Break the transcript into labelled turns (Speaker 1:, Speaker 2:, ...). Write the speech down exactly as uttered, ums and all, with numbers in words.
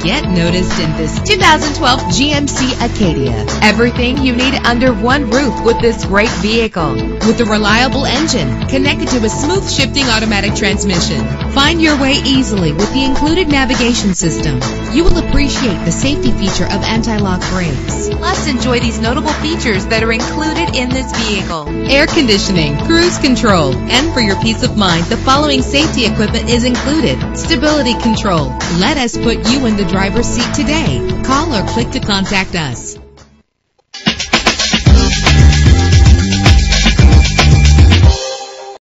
Speaker 1: Get noticed in this two thousand twelve G M C Acadia. Everything you need under one roof with this great vehicle. With a reliable engine connected to a smooth shifting automatic transmission. Find your way easily with the included navigation system. You will appreciate the safety feature of anti-lock brakes. Plus, enjoy these notable features that are included in this vehicle: air conditioning, cruise control, and for your peace of mind, the following safety equipment is included: stability control. Let us put you in the driver's seat today. Call or click to contact us.